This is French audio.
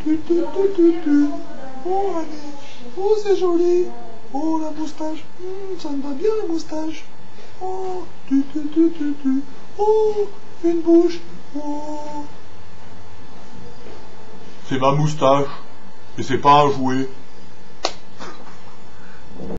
Oh, Annie. Oh, c'est joli. Oh, la moustache. Ça me va bien, la moustache. Oh, Oh, une bouche. Oh. C'est ma moustache. Et c'est pas un jouet.